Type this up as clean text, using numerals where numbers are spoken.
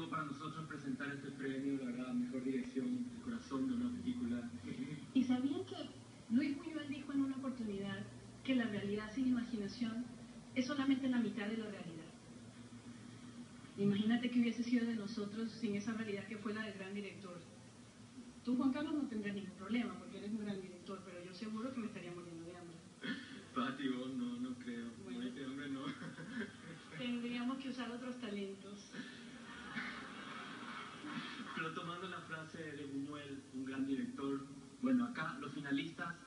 emotivo para nosotros presentar este premio, la verdad, mejor dirección, el corazón de una película. ¿Y sabían que Luis Buñuel dijo en una oportunidad que la realidad sin imaginación es solamente la mitad de la realidad? Imagínate que hubiese sido de nosotros sin esa realidad que fue la del gran director. Tú, Juan Carlos, no tendrás ningún problema porque eres un gran director, pero yo seguro que me estaría muriendo de hambre. Pati, vos no creo. Bueno, Este hombre no. Tendríamos que usar otros talentos. Pero tomando la frase de Buñuel, un gran director, bueno, acá los finalistas